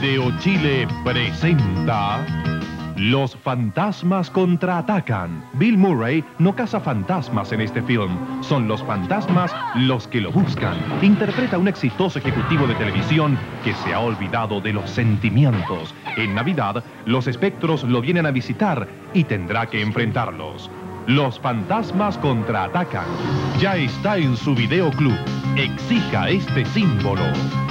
Video Chile presenta Los fantasmas contraatacan. Bill Murray no caza fantasmas en este film, son los fantasmas los que lo buscan. Interpreta a un exitoso ejecutivo de televisión que se ha olvidado de los sentimientos. En Navidad, los espectros lo vienen a visitar y tendrá que enfrentarlos. Los fantasmas contraatacan. Ya está en su videoclub. Exija este símbolo.